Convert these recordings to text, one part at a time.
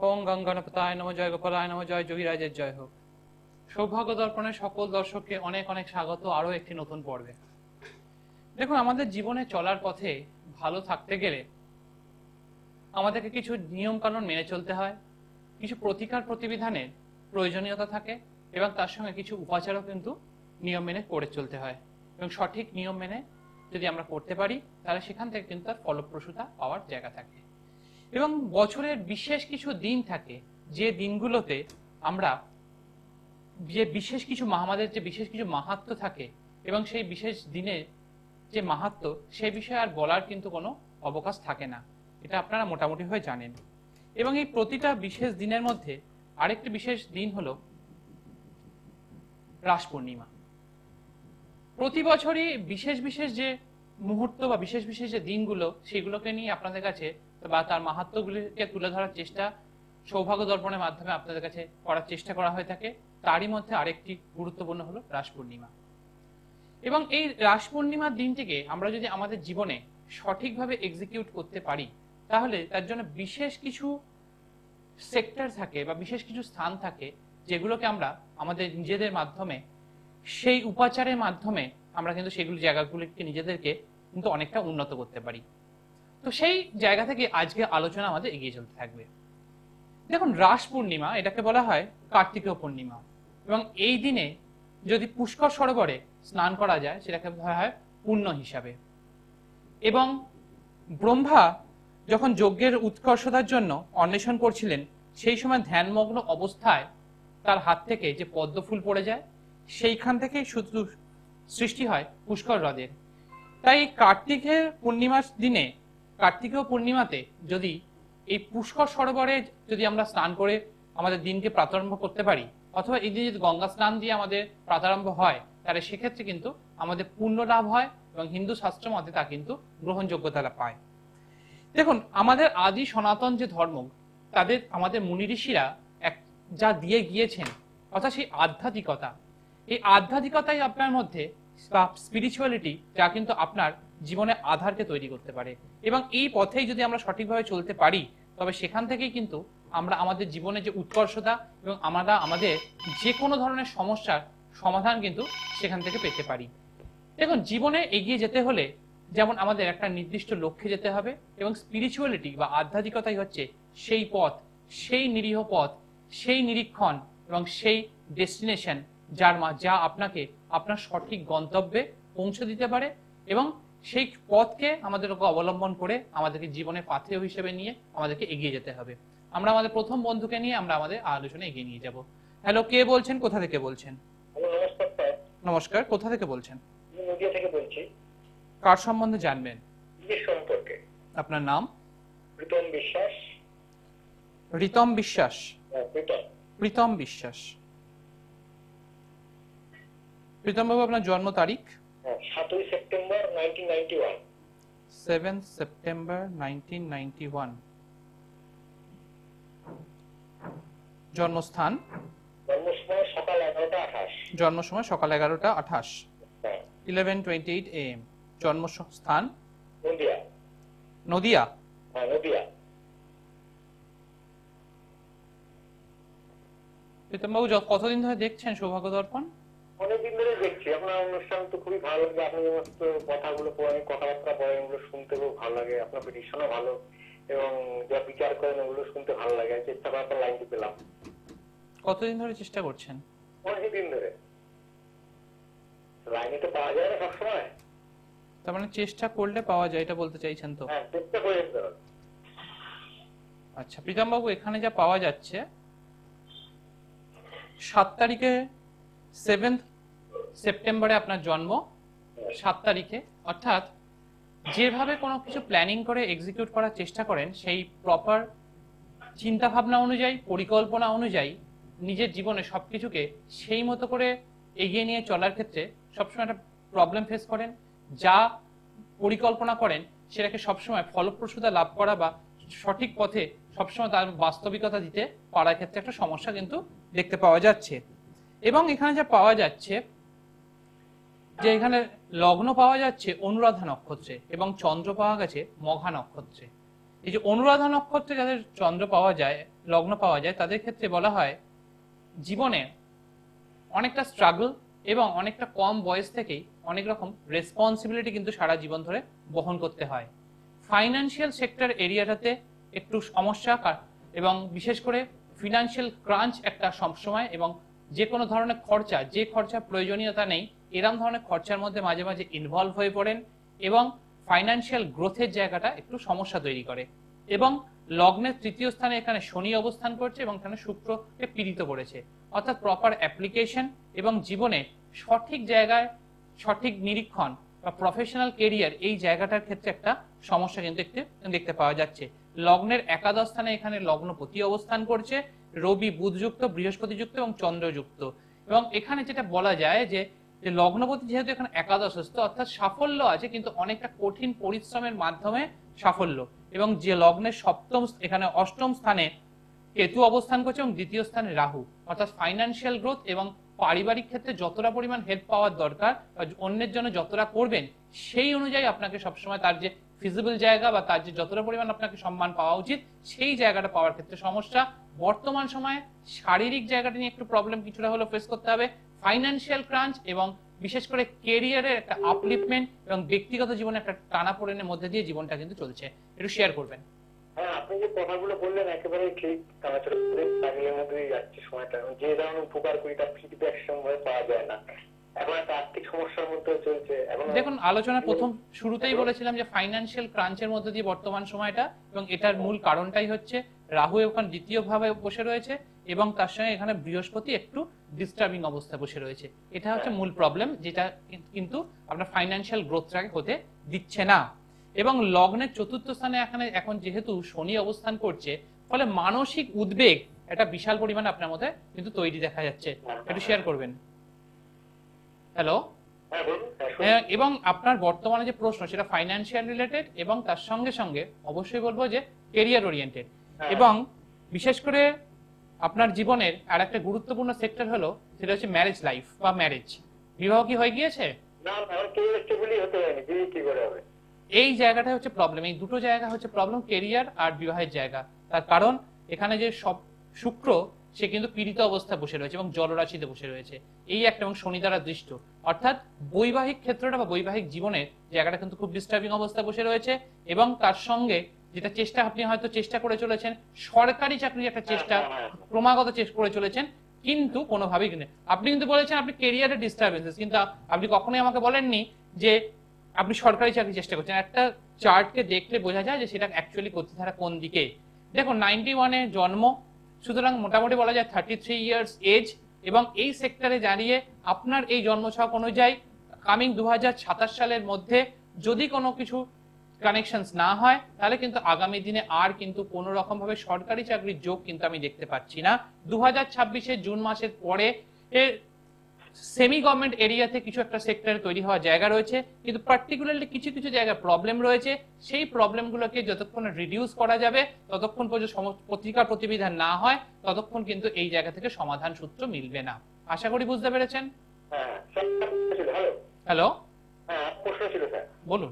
ওম গঙ্গণপতায় নমঃ, জয় গোপালায় নমঃ, জয় যোগীরাজের জয় হোক। সৌভাগ্য দর্পণের সকল দর্শককে অনেক অনেক স্বাগত আরো একটি নতুন পর্বে। দেখুন, আমাদের জীবনে চলার পথে ভালো থাকতে গেলে আমাদেরকে কিছু নিয়ম কানুন মেনে চলতে হয়, কিছু প্রতিকার প্রতিবিধানের প্রয়োজনীয়তা থাকে এবং তার সঙ্গে কিছু উপাচারও কিন্তু নিয়ম মেনে করে চলতে হয়। এবং সঠিক নিয়ম মেনে যদি আমরা করতে পারি তাহলে সেখান থেকে কিন্তু তার ফলপ্রসূতা পাওয়ার জায়গা থাকে। এবং বছরের বিশেষ কিছু দিন থাকে যে দিনগুলোতে আমরা আমাদের যে বিশেষ কিছু মাহাত্ম্য থাকে এবং সেই বিশেষ দিনে যে মাহাত্ম্য সেই বিষয়ে আর বলার কিন্তু কোনো অবকাশ থাকে না, এটা আপনারা মোটামুটি হয়ে জানেন। এবং এই প্রতিটা বিশেষ দিনের মধ্যে আরেকটি বিশেষ দিন হলো রাস পূর্ণিমা। প্রতি বছরই বিশেষ বিশেষ যে মুহূর্ত বা বিশেষ বিশেষ যে দিনগুলো সেগুলোকে নিয়ে আপনাদের কাছে বা তার মাহাত্ম্যগুলিকে তুলে ধরার চেষ্টা সৌভাগ্য দর্পণের মাধ্যমে আপনাদের কাছে করার চেষ্টা করা হয়ে থাকে। তারই মধ্যে আরেকটি গুরুত্বপূর্ণ হলো রাস পূর্ণিমা। এবং এই রাস পূর্ণিমার দিনটিকে আমরা যদি আমাদের জীবনে সঠিকভাবে এক্সিকিউট করতে পারি তাহলে তার জন্য বিশেষ কিছু সেক্টর থাকে বা বিশেষ কিছু স্থান থাকে যেগুলোকে আমরা আমাদের নিজেদের মাধ্যমে সেই উপাচারের মাধ্যমে আমরা কিন্তু সেগুলো জায়গাগুলিকে নিজেদেরকে কিন্তু অনেকটা উন্নত করতে পারি। তো সেই জায়গা থেকে আজকে আলোচনা আমাদের এগিয়ে চলতে থাকবে। দেখুন, রাস পূর্ণিমা এটাকে বলা হয় কার্তিকীয় পূর্ণিমা এবং এই দিনে যদি পুষ্কর সরোবরে স্নান করা যায় সেটাকে ধরা হয় পুণ্য হিসাবে। এবং ব্রহ্মা যখন যজ্ঞের উৎকর্ষতার জন্য অন্বেষণ করছিলেন সেই সময় ধ্যানমগ্ন অবস্থায় তার হাত থেকে যে পদ্ম ফুল পড়ে যায় সেইখান থেকেই শুধু সৃষ্টি হয় পুষ্কর হ্রদের। তাই কার্তিকের পূর্ণিমার দিনে, কার্তিকীয় পূর্ণিমাতে যদি এই পুষ্কর সরোবরে যদি আমরা স্নান করে আমাদের দিনকে প্রারম্ভ করতে পারি অথবা এই দিনে যদি গঙ্গা স্নান দিয়ে আমাদের প্রারম্ভ হয় তাহলে সেক্ষেত্রে কিন্তু আমাদের পুণ্য লাভ হয় এবং হিন্দু শাস্ত্র মতে তা কিন্তু গ্রহণযোগ্যতা পায়। দেখুন, আমাদের আদি সনাতন যে ধর্ম তাদের আমাদের মুনি ঋষিরা যা দিয়ে গিয়েছেন অর্থাৎ সেই আধ্যাত্মিকতা, এই আধ্যাত্মিকতাই আপনার মধ্যে স্পিরিচুয়ালিটি যা কিন্তু আপনার জীবনে আধারকে তৈরি করতে পারে। এবং এই পথেই যদি আমরা সঠিকভাবে চলতে পারি তবে সেখান থেকেই কিন্তু আমরা আমাদের জীবনে যে উৎকর্ষতা এবং আমরা আমাদের যে কোনো ধরনের সমস্যার সমাধান কিন্তু সেখান থেকে পেতে পারি। দেখুন, জীবনে এগিয়ে যেতে হলে যেমন আমাদের একটা নির্দিষ্ট লক্ষ্যে যেতে হবে এবং স্পিরিচুয়ালিটি বা আধ্যাত্মিকতাই হচ্ছে সেই পথ, সেই নিরীহ পথ, সেই নিরীক্ষণ এবং সেই ডেস্টিনেশন যা আপনাকে আপনার সঠিক গন্তব্যে পৌঁছে দিতে পারে। এবং সেই পথকে আমাদেরকে অবলম্বন করে আমাদেরকে জীবনের পাথেয় হিসেবে নিয়ে আমাদেরকে এগিয়ে যেতে হবে। আমরা আমাদের প্রথম বন্ধুকে নিয়ে আমরা আমাদের আলোচনা এগিয়ে নিয়ে যাব। হ্যালো, কে বলছেন, কোথা থেকে বলছেন? নমস্কার, কোথা থেকে বলছেন? নদিয়া থেকে বলছি। কার সম্বন্ধে জানবেন? সম্পর্কে। আপনার নাম? প্রীতম বিশ্বাস। রিতম বিশ্বাস? প্রীতম বিশ্বাস। প্রীতম বাবু, আপনার জন্ম তারিখ? 7 সেপ্টেম্বর 1991। 7 সেপ্টেম্বর 1991। জন্মস্থান? জন্মসময় সকাল 11টা 28। জন্ম সময় সকাল 11টা 28, 11:28 AM। জন্মস্থান? নদিয়া। নদিয়া? নদিয়া। প্রীতম বাবু, কতদিন ধরে দেখছেন সৌভাগ্য দর্পণ? অনেকদিন ধরে দেখছি। আপনার অনুষ্ঠান তো খুবই ভালো লাগে। আপনি সমস্ত কথাগুলো বলেন, কথাবার্তা বলেন, ওগুলো শুনতে খুব ভালো লাগে। আপনার প্রেডিকশনও ভালো এবং যা বিচার করেন ওগুলো শুনতে ভালো লাগে। চেষ্টা করার পর লাইনটি পেলাম। কতদিন ধরে চেষ্টা করছেন? অনেকদিন ধরে। লাইনে তো পাওয়া যায় না সবসময়। তার মানে চেষ্টা করলে পাওয়া যায়, এটা বলতে চাইছেন তো? হ্যাঁ, চেষ্টা করে যেতে হবে। আচ্ছা প্রীতম বাবু, এখানে যা পাওয়া যাচ্ছে 7 তারিখে, 7 সেপ্টেম্বরে আপনার জন্ম, 7 তারিখে, অর্থাৎ যেভাবে কোনো কিছু প্ল্যানিং করে এক্সিকিউট করার চেষ্টা করেন সেই প্রপার চিন্তা ভাবনা অনুযায়ী, পরিকল্পনা অনুযায়ী নিজের জীবনে সবকিছুকে সেই মতো করে এগিয়ে নিয়ে চলার ক্ষেত্রে সবসময় একটা প্রবলেম ফেস করেন। যা পরিকল্পনা করেন সেটাকে সবসময় ফলপ্রসূতা লাভ করা বা সঠিক পথে সবসময় তার বাস্তবিকতা দিতে পারার ক্ষেত্রে একটা সমস্যা কিন্তু দেখতে পাওয়া যাচ্ছে। এবং এখানে যা পাওয়া যাচ্ছে যে এখানে লগ্ন পাওয়া যাচ্ছে অনুরাধা নক্ষত্রে এবং চন্দ্র পাওয়া গেছে মঘা নক্ষত্রে। এই যে অনুরাধা নক্ষত্রে যাদের চন্দ্র পাওয়া যায় লগ্ন পাওয়া যায় তাদের ক্ষেত্রে বলা হয় জীবনে অনেকটা স্ট্রাগল এবং অনেকটা কম বয়স থেকেই অনেক রকম রেসপন্সিবিলিটি কিন্তু সারা জীবন ধরে বহন করতে হয়। ফাইন্যান্সিয়াল সেক্টর এরিয়াটাতে একটু সমস্যা এবং বিশেষ করে ফিনান্সিয়াল ক্রাঞ্চ একটা সবসময়, এবং যে কোনো ধরনের খরচা, যে খরচা প্রয়োজনীয়তা নেই এরকম ধরনের খরচার মধ্যে মাঝে মাঝে ইনভলভ হয়ে পড়েন, এবং ফাইন্যান্সিয়াল গ্রোথের জায়গাটা একটু সমস্যা তৈরি করে। এবং লগ্নের তৃতীয় স্থানে এখানে শনি অবস্থান করছে এবং এখানে শুক্রকে পীড়িত করেছে, অর্থাৎ প্রপার অ্যাপ্লিকেশন এবং জীবনে সঠিক জায়গায় সঠিক নিরীক্ষণ বা প্রফেশনাল কেরিয়ার, এই জায়গাটার ক্ষেত্রে একটা সমস্যা কিন্তু দেখতে পাওয়া যাচ্ছে। লগ্নের একাদশ স্থানে এখানে লগ্নপতি অবস্থান করছে, রবি বুধযুক্ত, বৃহস্পতিযুক্ত এবং চন্দ্রযুক্ত। এবং এখানে যেটা বলা যায় যে লগ্নপতি যেহেতু এখানে একাদশস্থ, অর্থাৎ সাফল্য আছে কিন্তু অনেকটা কঠিন পরিশ্রমের মাধ্যমে সাফল্য। এবং যে লগ্নের সপ্তম এখানে অষ্টম স্থানে কেতু অবস্থান করছে এবং দ্বিতীয় স্থানে রাহু, অর্থাৎ ফাইন্যান্সিয়াল গ্রোথ এবং পারিবারিক ক্ষেত্রে যতটা পরিমাণ হেল্প পাওয়ার দরকার বা অন্যের জন্য যতটা করবেন সেই অনুযায়ী আপনাকে সবসময় তার যে ফিজিবল জায়গা বা তার যে যতটা পরিমাণ আপনাকে সম্মান পাওয়া উচিত সেই জায়গাটা পাওয়ার ক্ষেত্রে সমস্যা। বর্তমান সময়ে শারীরিক জায়গাটা নিয়ে একটু প্রবলেম কিছুটা হলেও ফেস করতে হবে। ফাইন্যান্সিয়াল ক্রাঞ্চ এবং বিশেষ করে কেরিয়ারের একটা আপলিফমেন্ট এবং ব্যক্তিগত জীবনে একটা টানাপোড়েনের মধ্যে দিয়ে জীবনটা কিন্তু চলছে। একটু শেয়ার করবেন। হ্যাঁ, আপনি যে কথাগুলো বললেন একেবারে ঠিক। টানাচড়ার মধ্যে যাচ্ছে সময়টা, যে ধরনের উপকার করি তার ফিডব্যাক সময় পাওয়া যায় না। এখন একটা আর্থিক সমস্যার মধ্যে চলছে। এখন দেখুন, আলোচনার প্রথম শুরুতেই বলেছিলাম যে ফাইন্যান্সিয়াল ক্রাঞ্চের মধ্যে দিয়ে বর্তমান সময়টা, এবং এটার মূল কারণটাই হচ্ছে রাহু এখন দ্বিতীয় ভাবে বসে রয়েছে এবং তার সঙ্গে এখানে বৃহস্পতি একটু ডিস্টার্বিং অবস্থায় বসে রয়েছে। এটা হচ্ছে মূল প্রবলেম, যেটা কিন্তু আপনার ফাইন্যান্সিয়াল গ্রোথটাকে হতে দিচ্ছে না। এবং লগ্নের চতুর্থ স্থানে এখানে এখন যেহেতু শনি অবস্থান করছে, ফলে মানসিক উদ্বেগ একটা বিশাল পরিমাণে আপনার মধ্যে কিন্তু তৈরি দেখা যাচ্ছে। একটু শেয়ার করবেন। হ্যালো। এবং আপনার বর্তমানে যে প্রশ্ন সেটা ফাইন্যান্সিয়াল রিলেটেড এবং তার সঙ্গে সঙ্গে অবশ্যই বলবো যে কেরিয়ার ওরিয়েন্টেড। এবং বিশেষ করে আপনার জীবনের আর একটা গুরুত্বপূর্ণ সেক্টর হলো সেটা হচ্ছে ম্যারেজ লাইফ বা ম্যারেজ। বিবাহ কি হয়ে গিয়েছে? এই জায়গাটা হচ্ছে প্রবলেম। এই দুটো জায়গা হচ্ছে প্রবলেম, কেরিয়ার আর বিবাহের জায়গা। তার কারণ এখানে যে সব শুক্র সে কিন্তু পীড়িত অবস্থায় বসে রয়েছে এবং জলরাশিতে বসে রয়েছে, এই একটা, এবং শনি দ্বারা দৃষ্ট, অর্থাৎ বৈবাহিক ক্ষেত্রটা বা বৈবাহিক জীবনের জায়গাটা কিন্তু খুব ডিস্টার্বিং অবস্থায় বসে রয়েছে। এবং তার সঙ্গে যেটা চেষ্টা, আপনি হয়তো চেষ্টা করে চলেছেন সরকারি চাকরির একটা চেষ্টা ক্রমাগত চেষ্টা করে চলেছেন, কিন্তু কোনোভাবেই আপনি কিন্তু বলেছেন আপনি কেরিয়ারের ডিস্টারবেন্সেস, কিন্তু আপনি কখনোই আমাকে বলেননি যে আপনি সরকারি চাকরি চেষ্টা করছেন। একটা চার্টকে দেখলে বোঝা যায় যে সেটা অ্যাকচুয়ালি গতিধারা কোন দিকে। দেখুন, 91-এ জন্ম, সুতরাং মোটামুটি বলা যায় 33 ইয়ার্স এজ, এবং এই সেক্টরে দাঁড়িয়ে আপনার এই জন্মছক অনুযায়ী কামিং 2027 সালের মধ্যে যদি কোনো কিছু কানেকশনস না হয় তাহলে কিন্তু আগামী দিনে আর কিন্তু কোনো রকম ভাবে সরকারি চাকরির যোগ কিন্তু আমি দেখতে পাচ্ছি না। 2026-এর জুন মাসের পরে সেমি গভর্নমেন্ট এরিয়াতে কিছু একটা সেক্টরে তৈরি হওয়ার জায়গা রয়েছে, কিন্তু পার্টিকুলারলি কিছু কিছু জায়গায় প্রবলেম রয়েছে। সেই প্রবলেমগুলোকে যতক্ষণ রিডিউস করা যাবে, ততক্ষণ পর্যন্ত পত্রিকার প্রতিবিধান না হয়, ততক্ষণ কিন্তু এই জায়গা থেকে সমাধান সূত্র মিলবে না। আশা করি বুঝতে পেরেছেন। হ্যালো। বলুন।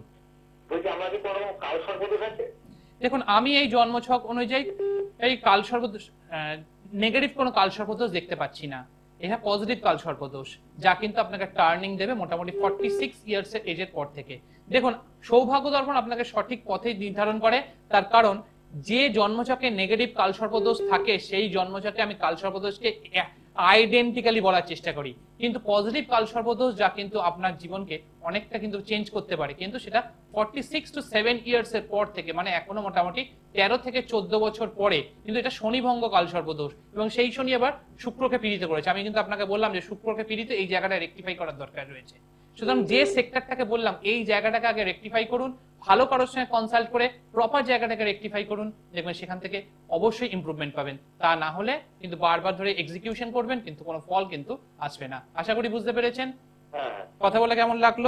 দেখুন, আমি এই জন্মছক অনুযায়ী এই কালসর্পদোষ, নেগেটিভ কোনো কালসর্পদোষ দেখতে পাচ্ছি না। এটা পজিটিভ কালসর্পদোষ, যা কিন্তু আপনাকে টার্নিং দেবে মোটামুটি 46 ইয়ার্স এজের পর থেকে। দেখুন, সৌভাগ্য দর্পণ আপনাকে সঠিক পথে নির্ধারণ করে, তার কারণ যে জন্মছকে নেগেটিভ কালসর্পদোষ থাকে সেই জন্মছকে আমি কালসর্পদোষকে আইডেন্টিক্যালি বলার চেষ্টা করি, কিন্তু পজিটিভ কালসর্পদোষ যা কিন্তু আপনার জীবনকে অনেকটা কিন্তু চেঞ্জ করতে পারে, কিন্তু সেটা 46 to 7 ইয়ার্স এর পর থেকে, মানে এখনো মোটামুটি 13 থেকে 14 বছর পরে কিন্তু এটা শনিভঙ্গ কালসর্পদোষ, এবং সেই শনি আবার শুক্রকে পীড়িত করেছে। আমি কিন্তু আপনাকে বললাম যে শুক্রকে পীড়িত, এই জায়গাটা রেকটিফাই করার দরকার রয়েছে। সুতরাং যে সেক্টরটাকে বললাম এই জায়গাটাকে আগে রেকটিফাই করুন, ভালো কারোর সঙ্গে কনসাল্ট করে প্রপার জায়গাটাকে রেকটিফাই করুন, দেখবেন সেখান থেকে অবশ্যই ইমপ্রুভমেন্ট পাবেন। তা না হলে কিন্তু বারবার ধরে এক্সিকিউশন করবেন কিন্তু কোনো ফল কিন্তু আসবে না। আশা করি বুঝতে পেরেছেন। কথা বলে কেমন লাগলো?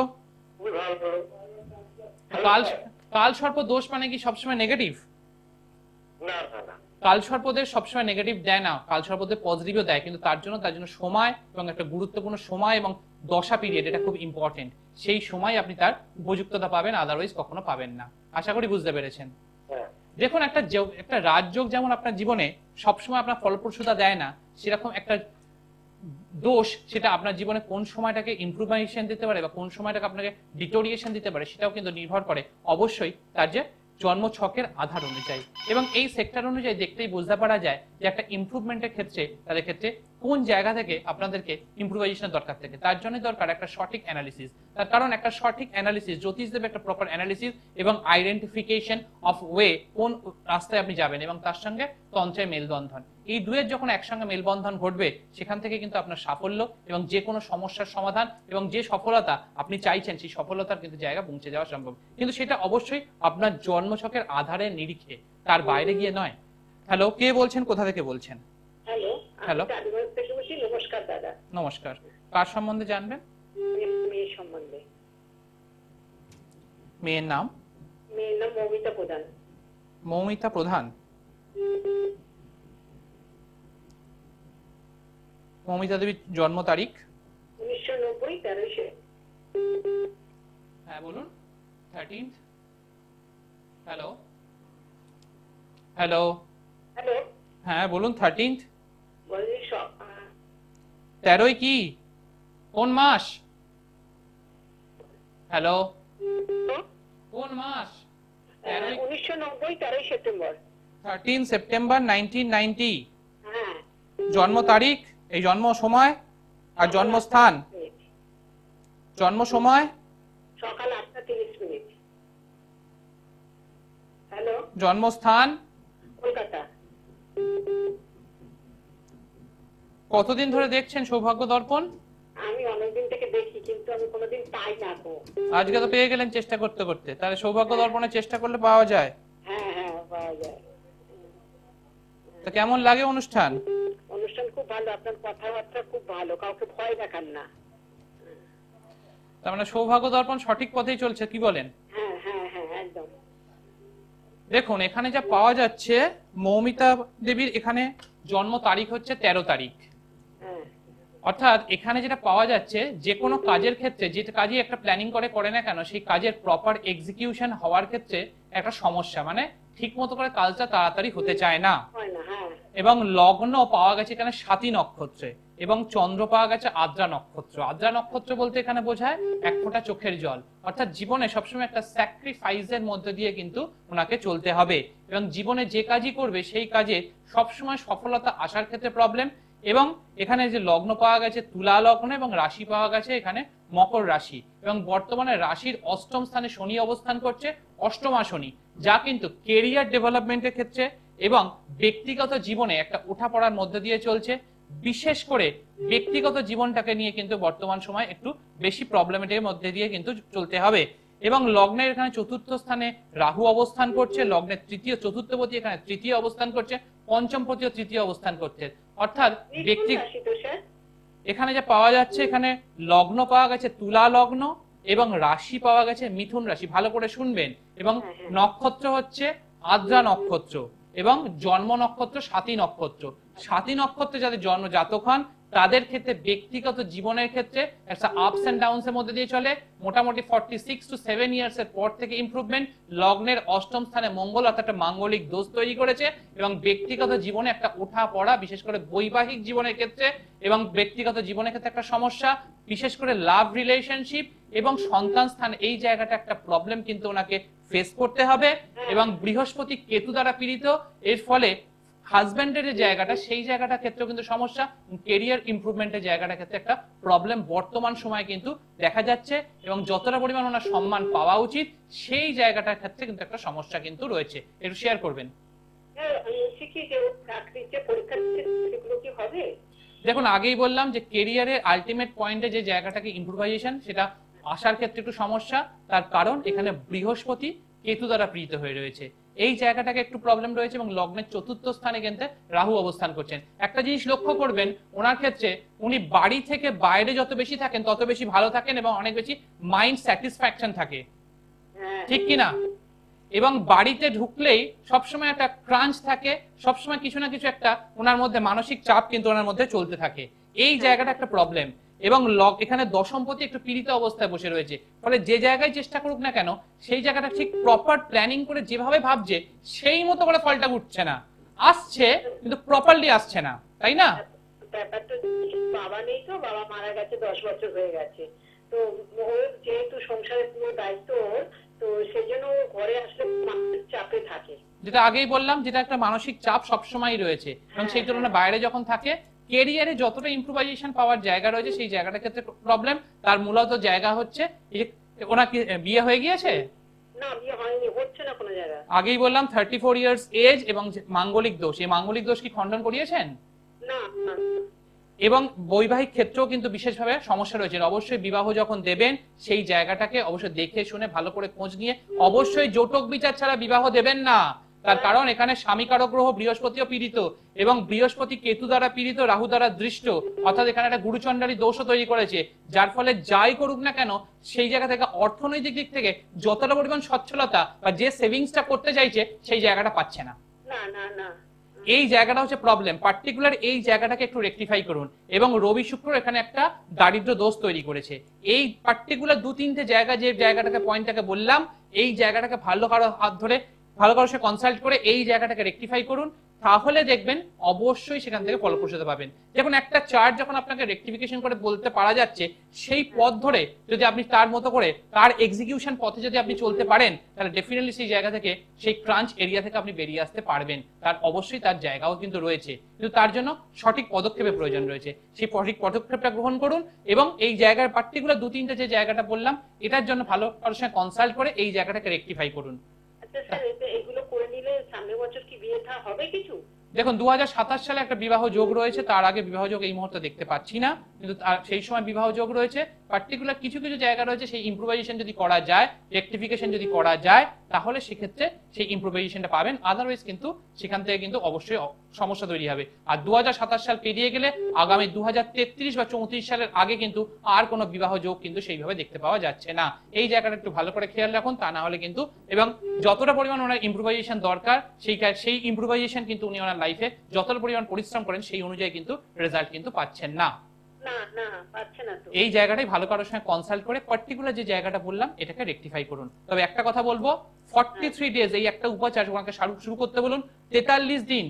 কালসর্প দোষ মানে কি সবসময় নেগেটিভ? না না না, কালসর্পদের সবসময় নেগেটিভ দেয় না, কালসর্পদের পজিটিভও দেয়, কিন্তু তার জন্য সময় এবং একটা গুরুত্বপূর্ণ সময় এবং দশা পিরিয়ড, এটা খুব ইম্পর্টেন্ট। সেই সময় আপনি তার উপযুক্ততা পাবেন, আদারওয়াইজ কখনো পাবেন না। আশা করি বুঝতে পেরেছেন। দেখুন একটা রাজযোগ যেমন আপনার জীবনে সবসময় আপনার ফলপ্রসূতা দেয় না, সেরকম একটা দোষ সেটা আপনার জীবনে কোন সময়টাকে ইমপ্রুভমেশন দিতে পারে বা কোন সময়টাকে আপনাকে ডিটোরিয়েশন দিতে পারে সেটাও কিন্তু নির্ভর করে অবশ্যই তার যে জন্ম ছকের আধার অনুযায়ী। এবং এই সেক্টর অনুযায়ী দেখতেই বুঝতে পারা যায় যে একটা ইমপ্রুভমেন্টের ক্ষেত্রে তাদের ক্ষেত্রে কোন জায়গা থেকে আপনাদেরকে ইমপ্রুভাইজেশনের দরকার থাকে। তার জন্য দরকার একটা সঠিক অ্যানালিসিস। তার কারণ একটা সঠিক অ্যানালিসিস জ্যোতিষ দেবে একটা প্রপার অ্যানালিসিস এবং আইডেন্টিফিকেশন অফ ওয়ে, কোন রাস্তায় আপনি যাবেন, এবং তার সঙ্গে তন্ত্রের মেলবন্ধন। এই দুয়ের যখন একসঙ্গে মেলবন্ধন ঘটবে সেখান থেকে কিন্তু আপনার সাফল্য এবং যে কোনো সমস্যার সমাধান এবং যে সফলতা আপনি চাইছেন সেই সফলতার কিন্তু জায়গা পৌঁছে যাওয়া সম্ভব। কিন্তু সেটা অবশ্যই আপনার জন্মছকের আধারের নিরিখে, তার বাইরে গিয়ে নয়। হ্যালো, কে বলছেন, কোথা থেকে বলছেন? হ্যালো, হ্যালো, টালিগঞ্জ থেকে বলছি। নমস্কার দাদা। নমস্কার। কার সম্বন্ধে জানবেন? মেয়ের সম্বন্ধে। মেয়ের নাম? মেয়ের নাম মৌমিতা প্রধান। মৌমিতা প্রধান। মৌমিতা দেবীর জন্ম তারিখ? 1990 13 হ্যাঁ বলুন। 13th। হ্যালো হ্যালো হ্যালো, হ্যাঁ বলুন। 13th। বলছি 13ই কি, কোন মাস? হ্যালো, কোন মাস? 1990 13 সেপ্টেম্বর। 13 সেপ্টেম্বর 1990। হ্যাঁ। জন্ম তারিখ, এই জন্ম সময় আর জন্মস্থান? জন্ম সময় সকাল 8:30। হ্যালো। জন্মস্থান কলকাতা। কতদিন ধরে দেখছেন সৌভাগ্য দর্পণ? আমি অনেকদিন থেকে দেখি, কিন্তু আমি কোনোদিন পাই না গো। আজকে তো পেয়ে গেলেন চেষ্টা করতে করতে। তাহলে সৌভাগ্য দর্পণের চেষ্টা করলে পাওয়া যায়। হ্যাঁ হ্যাঁ, পাওয়া যায়। তো কেমন লাগে অনুষ্ঠান? অনুষ্ঠান খুব ভালো, আপনার কথাবার্তা খুব ভালো, কাউকে ভয় দেখান না। তার মানে সৌভাগ্য দর্পণ সঠিক পথেই চলছে, কি বলেন? হ্যাঁ হ্যাঁ হ্যাঁ, একদম। দেখুন এখানে যা পাওয়া যাচ্ছে, মৌমিতা দেবীর এখানে জন্ম তারিখ হচ্ছে 13 তারিখ। হ্যাঁ। অর্থাৎ এখানে যেটা পাওয়া যাচ্ছে, যে কোনো কাজের ক্ষেত্রে যে কাজই একটা প্ল্যানিং করে না কেন, সেই কাজের প্রপার এক্সিকিউশন হওয়ার ক্ষেত্রে একটা সমস্যা, মানে ঠিক মতো করে কাজটা তাড়াতাড়ি হতে চায় না। হয় না। হ্যাঁ। এবং লগ্ন পাওয়া গেছে এখানে স্বাতী নক্ষত্রে, এবং চন্দ্র পাওয়া গেছে আদ্রা নক্ষত্র। আদ্রা নক্ষত্র বলতে এখানে বোঝায় এক ফোঁটা চোখের জল। অর্থাৎ জীবনে সবসময় একটা স্যাক্রিফাইসের মধ্যে দিয়ে কিন্তু ওনাকে চলতে হবে, এবং জীবনে যে কাজই করবে সেই কাজে সবসময় সফলতা আসার ক্ষেত্রে প্রবলেম। এবং এখানে যে লগ্ন পাওয়া গেছে তুলা লগ্ন, এবং রাশি পাওয়া গেছে এখানে মকর রাশি, এবং বর্তমানে রাশির অষ্টম স্থানে শনি অবস্থান করছে, অষ্টমা শনি, যা কিন্তু কেরিয়ার ডেভেলপমেন্টের ক্ষেত্রে এবং ব্যক্তিগত জীবনে একটা ওঠাপড়ার মধ্যে দিয়ে চলছে। বিশেষ করে ব্যক্তিগত জীবনটাকে নিয়ে কিন্তু বর্তমান সময় একটু বেশি প্রবলেমের মধ্যে দিয়ে কিন্তু চলতে হবে। এবং লগ্নের এখানে চতুর্থ স্থানে রাহু অবস্থান করছে, লগ্নের চতুর্থপতি এখানে তৃতীয় অবস্থান করছে, পঞ্চমপতিও তৃতীয় অবস্থান করছে। অর্থাৎ ব্যক্তি এখানে যা পাওয়া যাচ্ছে, এখানে লগ্ন পাওয়া গেছে তুলা লগ্ন এবং রাশি পাওয়া গেছে মিথুন রাশি। ভালো করে শুনবেন। এবং নক্ষত্র হচ্ছে আদ্রা নক্ষত্র, এবং জন্ম নক্ষত্র স্বাতী নক্ষত্র। স্বাতী নক্ষত্রে যাদের জন্ম জাতক হন তাদের ক্ষেত্রে ব্যক্তিগত জীবনের ক্ষেত্রে একটা আপস এন্ড ডাউনস এর মধ্যে দিয়ে চলে। মোটামুটি 46 to 7 ইয়ার্স এর পর থেকে ইমপ্রুভমেন্ট। লগ্নের অষ্টম স্থানে মঙ্গল অর্থাৎ একটা মাঙ্গলিক দোষ তৈরি করেছে, এবং ব্যক্তিগত জীবনে একটা ওঠা পড়া, বিশেষ করে বৈবাহিক জীবনের ক্ষেত্রে এবং ব্যক্তিগত জীবনের ক্ষেত্রে একটা সমস্যা, বিশেষ করে লাভ রিলেশনশিপ এবং সন্তান স্থান, এই জায়গাটা একটা প্রবলেম কিন্তু ওনাকে ফেস করতে হবে। এবং বৃহস্পতি কেতু দ্বারা পীড়িত, এর ফলে হাজবেন্ডের যে জায়গাটা, সেই জায়গাটা ক্ষেত্রেও কিন্তু সমস্যা, কেরিয়ার ইমপ্রুভমেন্টের জায়গাটা ক্ষেত্রে একটা প্রবলেম বর্তমান সময় কিন্তু দেখা যাচ্ছে। এবং যতটা পরিমাণ ওনার সম্মান পাওয়া উচিত সেই জায়গাটার ক্ষেত্রে কিন্তু একটা সমস্যা কিন্তু রয়েছে। একটু শেয়ার করবেন। দেখুন আগেই বললাম যে কেরিয়ারের আলটিমেট পয়েন্টে যে জায়গাটাকে ইমপ্রুভাইজেশন, সেটা আসার ক্ষেত্রে একটু সমস্যা। তার কারণ এখানে বৃহস্পতি কেতু দ্বারা পীড়িত হয়ে রয়েছে, এই জায়গাটাকে একটু প্রবলেম রয়েছে। এবং লগ্নের চতুর্থ স্থানে কিন্তু রাহু অবস্থান করছেন। একটা জিনিস লক্ষ্য করবেন, ওনার ক্ষেত্রে উনি বাড়ি থেকে বাইরে যত বেশি থাকেন তত বেশি ভালো থাকেন এবং অনেক বেশি মাইন্ড স্যাটিসফ্যাকশন থাকে, ঠিক কিনা? এবং বাড়িতে ঢুকলেই সবসময় একটা ক্রাঞ্চ থাকে, সবসময় কিছু না কিছু একটা ওনার মধ্যে মানসিক চাপ কিন্তু ওনার মধ্যে চলতে থাকে। এই জায়গাটা একটা প্রবলেম। এবং এখানে দশমপতি একটু পীড়িত অবস্থায় বসে রয়েছে, ফলে যে জায়গায় চেষ্টা করুক না কেন সেই জায়গাটা ঠিক প্রপার প্ল্যানিং করে যেভাবে ভাবছে সেই মতো করে ফলটা উঠছে না, আসছে কিন্তু প্রপারলি আসছে না, তাই না? ব্যাপারটা বাবা নেই, তো বাবা মারা গেছে 10 বছর হয়ে গেছে, তো ওর যেহেতু সংসারের পুরো দায়িত্ব ওর, তো সেই জন্য ও ঘরে আসলে মানসিক চাপে থাকে। যেটা আগেই বললাম, যেটা একটা মানসিক চাপ সবসময় রয়েছে, এবং সেই তুলনায় বাইরে যখন থাকে কেরিয়ারে যতটা ইম্প্রোভাইজেশন পাওয়ার জায়গা রয়েছে সেই জায়গাটার ক্ষেত্রে প্রবলেম। তার মূলত জায়গা হচ্ছে এই যে ওনার কি বিয়ে হয়ে গিয়েছে? না, বিয়ে হয়নি, হচ্ছে না কোনো জায়গায়। আগেই বললাম 34 ইয়ার্স এজ এবং মাঙ্গলিক দোষ, এই মাঙ্গলিক দোষ কি খণ্ডন করিয়েছেন? না না। এবং বৈবাহিক ক্ষেত্রেও কিন্তু বিশেষভাবে সমস্যা রয়েছে। অবশ্যই বিবাহ যখন দেবেন সেই জায়গাটাকে অবশ্যই দেখে শুনে ভালো করে খোঁজ নিয়ে অবশ্যই জটক বিচার ছাড়া বিবাহ দেবেন না। তার কারণ এখানে স্বামী কারক গ্রহ বৃহস্পতিও পীড়িত, এবং বৃহস্পতি কেতু দ্বারা পীড়িত, রাহু দ্বারা দৃষ্ট, অর্থাৎ এখানে একটা গুরুচণ্ডালী দোষও তৈরি করেছে, যার ফলে যাই করুক না কেন সেই জায়গা থেকে অর্থনৈতিক দিক থেকে যতটা পরিমাণ সচ্ছলতা বা যে সেভিংসটা করতে চাইছে সেই জায়গাটা পাচ্ছে না। না না না। এই জায়গাটা হচ্ছে প্রবলেম, পার্টিকুলার এই জায়গাটাকে একটু রেকটিফাই করুন। এবং রবি শুক্র এখানে একটা দারিদ্র দোষ তৈরি করেছে। এই পার্টিকুলার 2-3টে জায়গা, যে জায়গাটাকে পয়েন্টটাকে বললাম, এই জায়গাটাকে ভালো কারো হাত ধরে ভালো কারোর সাথে কনসাল্ট করে এই জায়গাটাকে রেকটিফাই করুন, তাহলে দেখবেন অবশ্যই সেখান থেকে ফলপ্রসূতা পাবেন। দেখুন একটা চার্ট যখন আপনাকে রেকটিফিকেশন করে বলতে পারা যাচ্ছে, সেই পথ ধরে যদি আপনি তার মতো করে তার এক্সিকিউশন পথে যদি আপনি চলতে পারেন, তাহলে ডেফিনেটলি সেই জায়গা থেকে, সেই ক্রাঞ্চ এরিয়া থেকে আপনি বেরিয়ে আসতে পারবেন। তার অবশ্যই তার জায়গাও কিন্তু রয়েছে, কিন্তু তার জন্য সঠিক পদক্ষেপের প্রয়োজন রয়েছে। সেই সঠিক পদক্ষেপটা গ্রহণ করুন এবং এই জায়গার পার্টিকুলার 2-3টে যে জায়গাটা বললাম এটার জন্য ভালো কারোর সঙ্গে কনসাল্ট করে এই জায়গাটাকে রেকটিফাই করুন। আচ্ছা স্যার, এগুলো করে নিলে সামনের বছর কি বিয়ে থা হবে কিছু? দেখুন 2027 সালে একটা বিবাহ যোগ রয়েছে, তার আগে বিবাহ যোগ এই মুহূর্তে দেখতে পাচ্ছি না, কিন্তু সেই সময় বিবাহ যোগ রয়েছে। পার্টিকুলার কিছু কিছু জায়গা রয়েছে, সেই ইম্প্রোভাইজেশন যদি করা যায়, রেকটিফিকেশন যদি করা যায়, তাহলে সেক্ষেত্রে সেই ইম্প্রোভাইজেশনটা পাবেন। আদারওয়াইজ কিন্তু সেখান থেকে কিন্তু অবশ্যই সমস্যা তৈরি হবে। আর 2027 সাল পেরিয়ে গেলে আগামী 2033 বা 34 সালের আগে কিন্তু আর কোনো বিবাহ যোগ কিন্তু সেইভাবে দেখতে পাওয়া যাচ্ছে না। এই জায়গাটা একটু ভালো করে খেয়াল রাখুন, তা না হলে কিন্তু, এবং যতটা পরিমাণ ওনার ইম্প্রোভাইজেশন দরকার সেই ইম্প্রোভাইজেশন কিন্তু উনি ওনার লাইফে যতটা পরিমাণ পরিশ্রম করেন সেই অনুযায়ী কিন্তু রেজাল্ট কিন্তু পাচ্ছেন না। না না, পাচ্ছে না তো। এই জায়গাটাই ভালো কারোর সঙ্গে কনসাল্ট করে পার্টিকুলার যে জায়গাটা বললাম এটাকে রেকটিফাই করুন। তবে একটা কথা বলবো, 43 ডেজ এই একটা উপাচার ওনাকে শুরু করতে বলুন। 43 দিন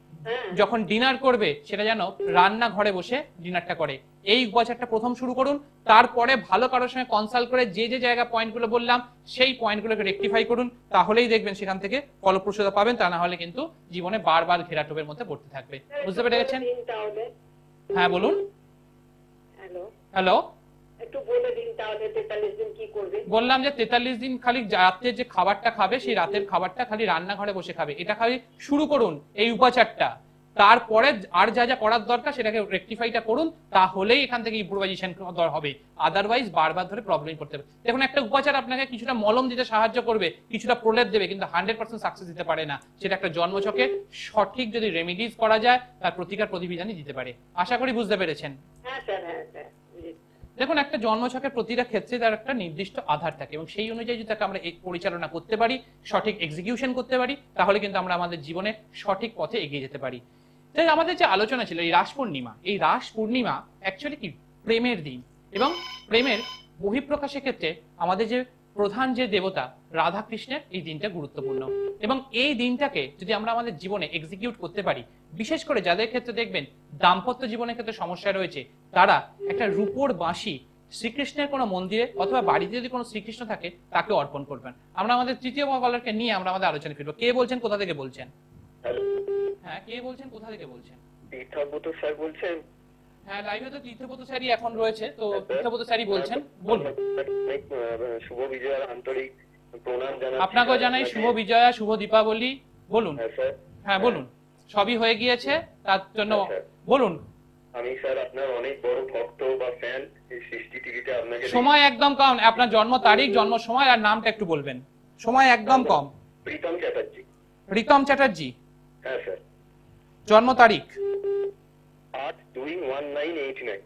যখন ডিনার করবে সেটা যেন রান্না ঘরে বসে ডিনারটা করে, এই উপাচারটা প্রথম শুরু করুন। তারপরে ভালো কারোর সঙ্গে কনসাল্ট করে যে যে জায়গা পয়েন্টগুলো বললাম সেই পয়েন্টগুলোকে রেকটিফাই করুন, তাহলেই দেখবেন সেখান থেকে ফলপ্রসূতা পাবেন। তা না হলে কিন্তু জীবনে বারবার ঘেরাটোপের মধ্যে পড়তে থাকবে। বুঝতে পেরে গেছেন? হ্যাঁ বলুন। হ্যালো হ্যালো, একটু বলে দিন তাহলে 43 দিন কি করবে? বললাম যে 43 দিন খালি রাতের যে খাবারটা খাবে সেই রাতের খাবারটা খালি রান্নাঘরে বসে খাবে, এটা খালি শুরু করুন এই উপাচারটা। তারপরে আর যা যা করার দরকার সেটাকে রেকটিফাইটা করুন, তাহলেই এখান থেকে ইম্প্রোভাইজেশন হবে। আদারওয়াইজ বারবার ধরে প্রবলেম করতে হবে। দেখুন একটা উপাচার আপনাকে কিছুটা মলম দিতে সাহায্য করবে, কিছুটা প্রলেপ দেবে, কিন্তু 100% সাকসেস দিতে পারে না। সেটা একটা জন্মছকে সঠিক যদি রেমিডিজ করা যায় তার প্রতিকার প্রতিবিধানই দিতে পারে। আশা করি বুঝতে পেরেছেন। হ্যাঁ স্যার, হ্যাঁ স্যার। দেখুন একটা জন্মছকের প্রতিটা ক্ষেত্রে তার একটা নির্দিষ্ট আধার থাকে, এবং সেই অনুযায়ী যদি তাকে আমরা পরিচালনা করতে পারি, সঠিক এক্সিকিউশন করতে পারি, তাহলে কিন্তু আমরা আমাদের জীবনে সঠিক পথে এগিয়ে যেতে পারি। তাই আমাদের যে আলোচনা ছিল এই রাস পূর্ণিমা, এই রাস পূর্ণিমা অ্যাকচুয়ালি কি প্রেমের দিন, এবং প্রেমের বহিঃপ্রকাশের ক্ষেত্রে আমাদের যে প্রধান যে দেবতা রাধা কৃষ্ণের এই দিনটা গুরুত্বপূর্ণ। এবং এই দিনটাকে যদি আমরা আমাদের জীবনে এক্সিকিউট করতে পারি, বিশেষ করে যাদের ক্ষেত্রে দেখবেন দাম্পত্য জীবনের ক্ষেত্রে সমস্যা রয়েছে, তারা একটা রূপোর বাঁশি শ্রীকৃষ্ণের কোনো মন্দিরে অথবা বাড়িতে যদি কোনো শ্রীকৃষ্ণ থাকে তাকে অর্পণ করবেন। আমরা আমাদের তৃতীয় কলারকে নিয়ে আমরা আমাদের আলোচনা ফিরবো। কে বলছেন, কোথা থেকে বলছেন? হ্যাঁ কে বলছেন, কোথা থেকে বলছেন? তীর্থব্রত স্যার বলছেন। হ্যাঁ লাইভে তো তীর্থব্রত স্যারই এখন রয়েছে, তো তীর্থব্রত স্যারই বলছেন, বলুন। শুভ বিজয়ার আন্তরিক প্রণাম জানাই। আপনাকেও জানাই শুভ বিজয়া, শুভ দীপাবলি। বলুন। হ্যাঁ বলুন, সবই হয়ে গিয়েছে তার জন্য বলুন। আমি স্যার আপনার অনেক বড় ভক্ত বা ফ্যান। এই সৃষ্টি টিভিতে আপনাকে সময় একদম কম, আপনার জন্ম তারিখ, জন্ম সময় আর নামটা একটু বলবেন। সময় একদম কম। প্রীতম চ্যাটার্জি। প্রীতম চ্যাটার্জি। হ্যাঁ স্যার। জন্ম তারিখ 8/2/1989।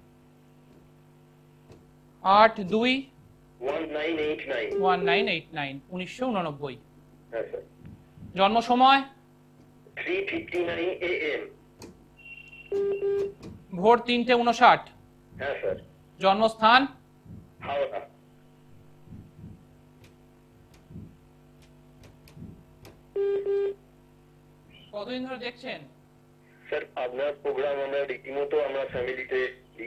8/2/1989 1989। হ্যাঁ স্যার। জন্ম সময় 3:59 AM। ভোর 3:59। হ্যাঁ স্যার। জন্মস্থান? হাওড়া। কতদিন ধরে দেখছেন? স্যার আপনার প্রোগ্রাম আমরা রীতিমতো আমার ফ্যামিলিতে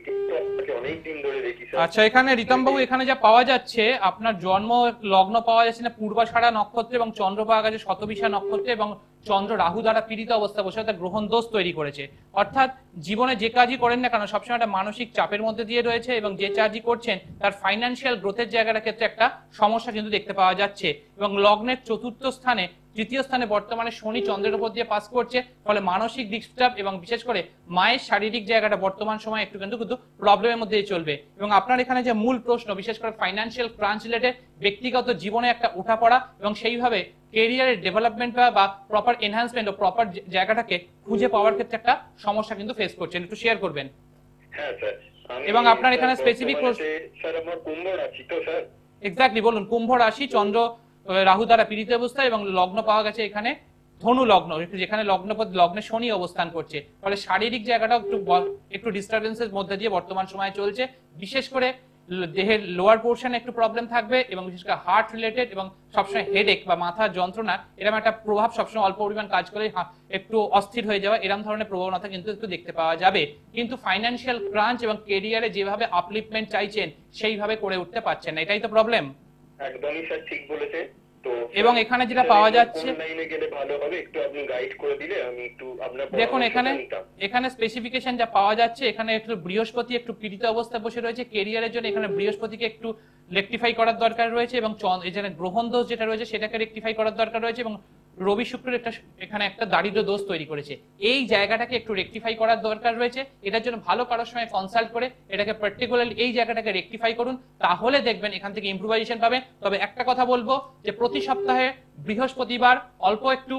অনেক দিন ধরে দেখি স্যার। আচ্ছা, এখানে রিতম বাবু এখানে যা পাওয়া যাচ্ছে, আপনার জন্ম লগ্ন পাওয়া যাচ্ছে না পূর্বাষাঢ়া নক্ষত্রে, এবং চন্দ্র পাওয়া গেছে শতবিশা নক্ষত্রে, এবং চন্দ্র রাহু দ্বারা পীড়িত অবস্থা বসে তার গ্রহণ দোষ তৈরি করেছে। অর্থাৎ জীবনে যে কাজই করেন না কেন সবসময় একটা মানসিক চাপের মধ্যে দিয়ে রয়েছে, এবং যে কাজই করছেন তার ফাইন্যান্সিয়াল গ্রোথের জায়গাটার ক্ষেত্রে একটা সমস্যা কিন্তু দেখতে পাওয়া যাচ্ছে। এবং লগ্নের চতুর্থ স্থানে, তৃতীয় স্থানে বর্তমানে শনি চন্দ্রের উপর দিয়ে পাস করছে, ফলে মানসিক ডিস্টার্ব এবং বিশেষ করে মায়ের শারীরিক জায়গাটা বর্তমান সময় একটু কিন্তু প্রবলেমের মধ্যে চলবে। এবং আপনার এখানে যে মূল প্রশ্ন, বিশেষ করে ফাইন্যান্সিয়াল ক্রাঞ্চ রিলেটেড, ব্যক্তিগত জীবনে একটা ওঠাপড়া এবং সেইভাবে কেরিয়ারের ডেভেলপমেন্ট বা প্রপার এনহ্যান্সমেন্ট ও প্রপার জায়গাটাকে খুঁজে পাওয়ার ক্ষেত্রে একটা সমস্যা কিন্তু ফেস করছেন, একটু শেয়ার করবেন। হ্যাঁ স্যার। এবং আপনার এখানে স্পেসিফিক স্যার আমার কুম্ভ রাশি তো স্যার। এক্স্যাক্টলি বলুন। কুম্ভ রাশি, চন্দ্র রাহু দ্বারা পীড়িত অবস্থা, এবং লগ্ন পাওয়া গেছে এখানে ধনু লগ্ন, যেখানে লগ্নে শনি অবস্থান করছে, ফলে শারীরিক জায়গাটাও একটু ডিস্টারবেন্সের মধ্যে দিয়ে বর্তমান সময়ে চলছে। বিশেষ করে দেহের লোয়ার পোর্শনে একটু প্রবলেম থাকবে, এবং বিশেষ করে হার্ট রিলেটেড এবং সবসময় হেডেক বা মাথার যন্ত্রণা, এরকম একটা প্রভাব সবসময় অল্প পরিমাণ কাজ করে একটু অস্থির হয়ে যাওয়া, এরকম ধরনের প্রবণতা কিন্তু একটু দেখতে পাওয়া যাবে। কিন্তু ফাইন্যান্সিয়াল ক্রাঞ্চ এবং কেরিয়ারে যেভাবে আপলিফমেন্ট চাইছেন সেইভাবে করে উঠতে পারছেন না, এটাই তো প্রবলেম। একদমই স্যার ঠিক বলেছে। তো এবং এখানে যেটা পাওয়া যাচ্ছে, কোন লাইনে গেলে ভালো হবে একটু আপনি গাইড করে দিলে আমি একটু আপনার দেখুন পরামর্শটা নিতাম। এখানে স্পেসিফিকেশন যা পাওয়া যাচ্ছে, এখানে একটু বৃহস্পতি একটু পীড়িত অবস্থায় বসে রয়েছে কেরিয়ারের জন্য, এখানে বৃহস্পতিকে একটু রেকটিফাই করার দরকার রয়েছে, এবং এখানে গ্রহণ দোষ যেটা রয়েছে সেটাকে রেকটিফাই করার দরকার রয়েছে, এবং রবি শুক্রের একটা এখানে একটা দারিদ্র দোষ তৈরি করেছে। এই জায়গাটাকে একটু রেকটিফাই করার দরকার রয়েছে। এটার জন্য ভালো কারোর সঙ্গে কনসাল্ট করে এটাকে পার্টিকুলারলি এই জায়গাটাকে রেকটিফাই করুন, তাহলে দেখবেন এখান থেকে ইমপ্রুভাইজেশন পাবেন। তবে একটা কথা বলবো যে প্রতি সপ্তাহে বৃহস্পতিবার অল্প একটু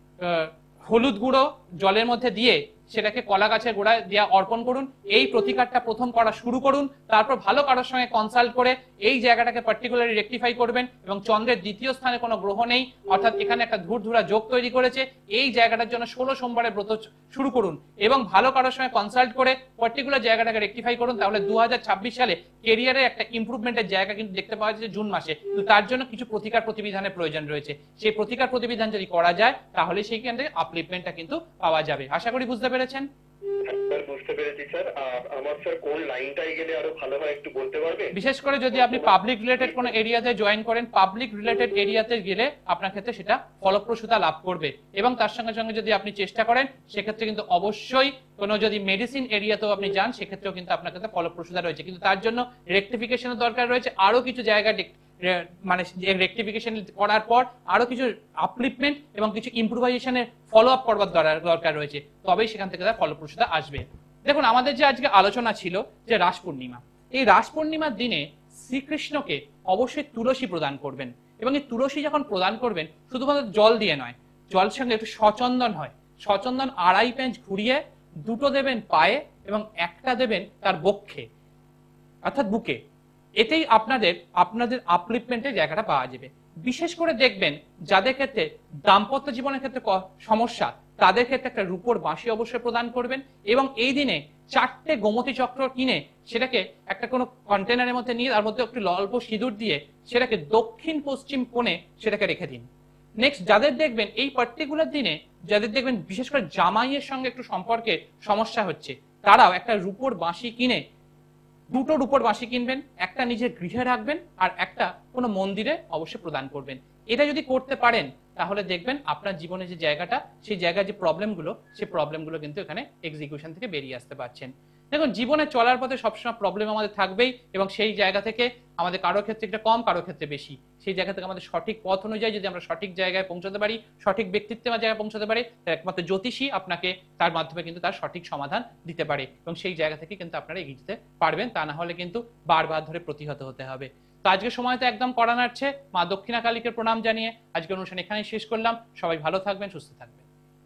হলুদ গুঁড়ো জলের মধ্যে দিয়ে সেটাকে কলা গাছের গোড়ায় দেওয়া অর্পণ করুন। এই প্রতিকারটা প্রথম করা শুরু করুন, তারপর ভালো কারোর সঙ্গে কনসাল্ট করে এই জায়গাটাকে পার্টিকুলারলি রেকটিফাই করবেন। এবং চন্দ্রের দ্বিতীয় স্থানে কোনো গ্রহ নেই, অর্থাৎ এখানে একটা ধূর্ধুরা যোগ তৈরি করেছে। এই জায়গাটার জন্য 16 সোমবারের ব্রত শুরু করুন, এবং ভালো কারোর সঙ্গে কনসাল্ট করে পার্টিকুলার জায়গাটাকে রেকটিফাই করুন, তাহলে 2026 সালে কেরিয়ারে একটা ইমপ্রুভমেন্টের জায়গা কিন্তু দেখতে পাওয়া যাচ্ছে জুন মাসে। কিন্তু তার জন্য কিছু প্রতিকার প্রতিবিধানের প্রয়োজন রয়েছে। সেই প্রতিকার প্রতিবিধান যদি করা যায় তাহলে সেইখান থেকে আপলিফমেন্টটা কিন্তু পাওয়া যাবে। আশা করি বুঝতে পেরেছেন। স্যার বুঝতে পেরেছি স্যার। আর আমার স্যার কোন লাইনটাই গেলে আরো ভালো হয় একটু বলতে পারবে? বিশেষ করে যদি আপনি পাবলিক রিলেটেড কোনো এরিয়াতে জয়েন করেন, পাবলিক রিলেটেড এরিয়াতে গেলে আপনার ক্ষেত্রে সেটা ফলপ্রসূতা লাভ করবে। এবং তার সঙ্গে সঙ্গে যদি আপনি চেষ্টা করেন সেক্ষেত্রে কিন্তু অবশ্যই কোনো যদি মেডিসিন এরিয়াতেও আপনি যান সেক্ষেত্রেও কিন্তু আপনার কাছে ফলপ্রসূতা রয়েছে। কিন্তু তার জন্য রেকটিফিকেশনের দরকার রয়েছে, আরো কিছু জায়গা মানে রেকটিফিকেশন করার পর আরো কিছু আপলিফমেন্ট এবং কিছু ইমপ্রুভাইজেশনের ফলো আপ করবার দরকার রয়েছে, তবেই সেখান থেকে তার ফলপ্রসূতা আসবে। দেখুন আমাদের যে আজকে আলোচনা ছিল যে রাস পূর্ণিমা, এই রাস পূর্ণিমার দিনে শ্রীকৃষ্ণকে অবশ্যই তুলসী প্রদান করবেন। এবং এই তুলসী যখন প্রদান করবেন শুধুমাত্র জল দিয়ে নয়, জলের সঙ্গে একটু সচন্দন হয়, সচন্দন 2.5 পেঞ্চ ঘুরিয়ে 2টো দেবেন পায়ে এবং 1টা দেবেন তার বক্ষে অর্থাৎ বুকে। এতেই আপনাদের আপলিফমেন্টের জায়গাটা পাওয়া যাবে। বিশেষ করে দেখবেন যাদের ক্ষেত্রে দাম্পত্য জীবনের ক্ষেত্রে সমস্যা, তাদের ক্ষেত্রে একটা রূপোর বাঁশি অবশ্যই প্রদান করবেন। এবং এই দিনে 4টে গোমতী চক্র কিনে সেটাকে একটা কোনো কন্টেনারের মধ্যে নিয়ে তার মধ্যে একটু অল্প সিঁদুর দিয়ে সেটাকে দক্ষিণ পশ্চিম কোণে সেটাকে রেখে দিন। নেক্সট যাদের দেখবেন এই পার্টিকুলার দিনে, যাদের দেখবেন বিশেষ করে জামাইয়ের সঙ্গে একটু সম্পর্কে সমস্যা হচ্ছে, তারাও একটা রূপোর বাঁশি কিনে, 2টো রূপোর বাঁশি কিনবেন, একটা নিজের গৃহে রাখবেন আর একটা কোনো মন্দিরে অবশ্যই প্রদান করবেন। এটা যদি করতে পারেন তাহলে দেখবেন আপনার জীবনে যে জায়গাটা, সেই জায়গায় যে প্রবলেমগুলো, সেই প্রবলেমগুলো কিন্তু এখানে এক্সিকিউশন থেকে বেরিয়ে আসতে পারছেন। দেখুন জীবনে চলার পথে সবসময় প্রবলেম আমাদের থাকবেই, এবং সেই জায়গা থেকে আমাদের কারো ক্ষেত্রে একটা কম, কারো ক্ষেত্রে বেশি। সেই জায়গা থেকে আমাদের সঠিক পথ অনুযায়ী যদি আমরা সঠিক জায়গায় পৌঁছাতে পারি, সঠিক ব্যক্তিত্বের জায়গায় পৌঁছাতে পারি, তার একমাত্র জ্যোতিষী আপনাকে তার মাধ্যমে কিন্তু তার সঠিক সমাধান দিতে পারে, এবং সেই জায়গা থেকে কিন্তু আপনারা এগিয়ে যেতে পারবেন। তা না হলে কিন্তু বারবার ধরে প্রতিহত হতে হবে। তো আজকে সময় তো একদম কড়া নাড়ছে। মা দক্ষিণা কালীকে প্রণাম জানিয়ে আজকের অনুষ্ঠান এখানেই শেষ করলাম। সবাই ভালো থাকবেন, সুস্থ থাকবেন।